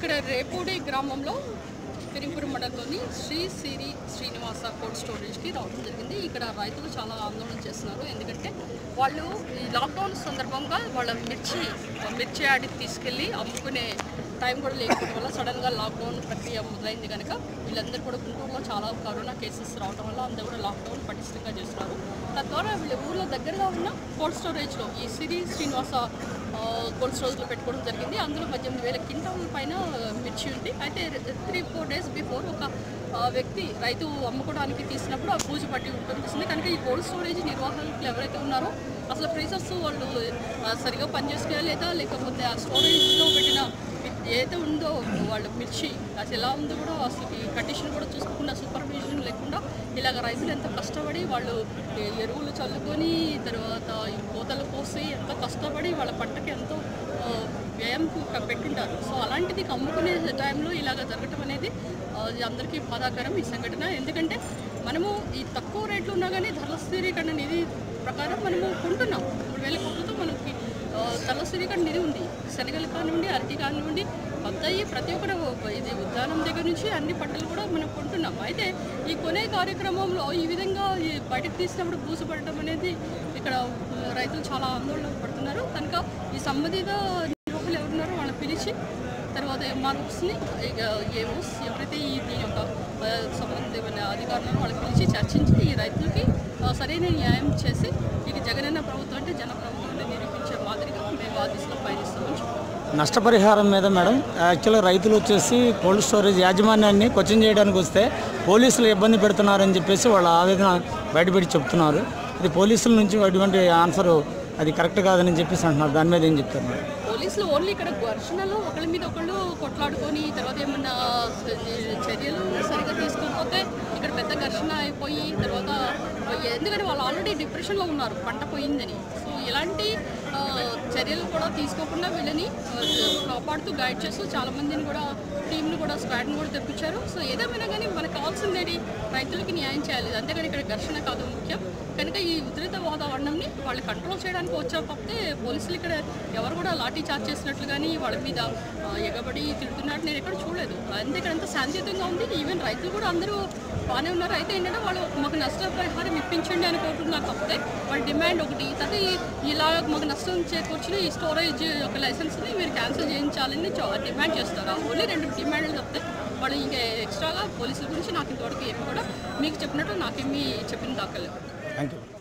ఇక్కడ రేపూడి గ్రామంలో పెరింపురం మండలంలోని శ్రీ సిరి శ్రీనివాస కోల్డ్ స్టోరేజ్కి రావడం జరిగింది. ఇక్కడ రైతులు చాలా ఆందోళన చేస్తున్నారు. ఎందుకంటే వాళ్ళు ఈ లాక్డౌన్ సందర్భంగా వాళ్ళ మిర్చి యాడికి తీసుకెళ్ళి అమ్ముకునే టైం కూడా లేకపోవడం వల్ల సడన్గా లాక్డౌన్ ప్రక్రియ మొదలైంది కనుక వీళ్ళందరూ కూడా గుంటూరులో చాలా కరోనా కేసెస్ రావడం వల్ల అందరూ కూడా లాక్డౌన్ పటిష్టంగా చేస్తున్నారు. తద్వారా వీళ్ళ ఊళ్ళో దగ్గరగా ఉన్న కోల్డ్ స్టోరేజ్లో ఈ సిరి శ్రీనివాస కోల్డ్ స్టోరేజ్లో పెట్టుకోవడం జరిగింది. అందులో 18,000 క్వింటాల పైన మిర్చి ఉంది. అయితే 3-4 డేస్ బిఫోర్ ఒక వ్యక్తి రైతు అమ్ముకోవడానికి తీసినప్పుడు ఆ పూజ పట్టి ఉంటుంది కనుక ఈ కోల్డ్ స్టోరేజ్ నిర్వాహకులు ఎవరైతే ఉన్నారో అసలు ఫ్రీజర్స్ వాళ్ళు సరిగా పనిచేసుకోలేదా లేకపోతే ఆ స్టోరేజ్లో పెట్టిన ఏదైతే ఉందో వాళ్ళు మిర్చి అది ఎలా ఉందో కూడా అసలు ఈ కండిషన్ కూడా చూసుకోకుండా సూపర్విజన్ లేకుండా ఇలాగ రైతులు ఎంత కష్టపడి వాళ్ళు ఎరువులు చల్లుకొని తర్వాత ఈ కోతలు కోసి ఎంత కష్టపడి వాళ్ళ పంటకి ఎంతో వ్యయం పెట్టుంటారు. సో అలాంటిది అమ్ముకునే టైంలో ఇలాగ జరగటం అనేది అందరికీ బాధాకరం ఈ సంఘటన. ఎందుకంటే మనము ఈ తక్కువ రేట్లు ఉన్నా కానీ ధరల స్థిరీకరణ నిధి ప్రకారం మనము కొంటున్నాం. 3,000 కోట్లతో మనకి ధరల స్థిరీకరణ నిధి ఉంది. శనగలు కానివ్వండి, అరటి కానివ్వండి, కొత్తవి ప్రతి ఒక్కరు ఇది ఉద్యానం దగ్గర నుంచి అన్ని పంటలు కూడా మనం కొంటున్నాం. అయితే ఈ కొనే కార్యక్రమంలో ఈ విధంగా బయటకు తీసినప్పుడు బూసుపడటం అనేది ఇక్కడ రైతులు చాలా ఆందోళన పడుతున్నారు. కనుక ఈ సంబంధిత నిర్వాహకులు ఎవరున్నారో వాళ్ళని పిలిచి తర్వాత ఎంఆర్ఓస్ని ఏఓస్ ఎవరైతే దీని యొక్క సంబంధిత అధికారులను వాళ్ళకి పిలిచి చర్చించి ఈ రైతులకి సరైన న్యాయం చేసి ఇక జగనన్న ప్రభుత్వం అంటే జన ప్రభుత్వం నిరూపించే మాదిరిగా మేము ఆ దిశలో పయనిస్తామని చెప్పారు. నష్టపరిహారం మీద మేడం యాక్చువల్గా రైతులు వచ్చేసి కోల్డ్ స్టోరేజ్ యాజమాన్యాన్ని క్వశ్చన్ చేయడానికి వస్తే పోలీసులు ఇబ్బంది పెడుతున్నారని చెప్పేసి వాళ్ళ ఆవేదన బయటపెట్టి చెప్తున్నారు. ఇది పోలీసుల నుంచి అటువంటి ఆన్సర్ అది కరెక్ట్ కాదని చెప్పేసి అంటున్నారు. దాని మీద ఏం చెప్తారు మేడం? పోలీసులు ఓన్లీ ఇక్కడ ఘర్షణలో ఒకళ్ళ మీద ఒకళ్ళు కొట్లాడుకొని తర్వాత ఏమన్నా చర్యలు సరిగ్గా తీసుకోకపోతే ఇక్కడ పెద్ద ఘర్షణ అయిపోయి తర్వాత ఎందుకంటే వాళ్ళు ఆల్రెడీ డిప్రెషన్లో ఉన్నారు పంట పోయిందని. సో ఇలాంటి చర్యలు కూడా తీసుకోకుండా వీళ్ళని కాపాడుతూ గైడ్ చేస్తూ చాలామందిని కూడా టీంను కూడా స్క్వాడ్ని కూడా తెప్పించారు. సో ఏదేమైనా కానీ మనకు కావాల్సిందేది రైతులకి న్యాయం చేయాలి. అంతేగాని ఇక్కడ ఘర్షణ కాదు ముఖ్యం. కనుక ఈ ఉధృత వాతావరణంని వాళ్ళు కంట్రోల్ చేయడానికి వచ్చారు తప్పితే పోలీసులు ఇక్కడ ఎవరు కూడా లాఠీ చార్జ్ చేసినట్లు కానీ వాళ్ళ మీద ఎగబడి తిడుతున్నట్టు నేను ఎక్కడ చూడలేదు. అంతే ఇక్కడ అంతా శాంతియుతంగా ఉంది. ఈవెన్ రైతులు కూడా అందరూ బాగానే ఉన్నారు. అయితే ఏంటంటే వాళ్ళు మాకు నష్టపరిహారం ఇప్పించండి అని కోరుతున్నారు తప్పితే వాళ్ళ డిమాండ్ ఒకటి అయితే ఇలా మాకు నష్టం చేకూర్చిన ఈ స్టోరేజ్ యొక్క లైసెన్స్ని మీరు క్యాన్సిల్ చేయించాలని డిమాండ్ చేస్తారు. ఓన్లీ 2 డిమాండ్లు తప్పితే వాళ్ళు ఇంకా ఎక్స్ట్రాగా పోలీసుల గురించి నాకు ఇంతవరకు ఏమి కూడా మీకు చెప్పినట్టు నాకేమీ చెప్పిన దాఖలేదు. Thank you.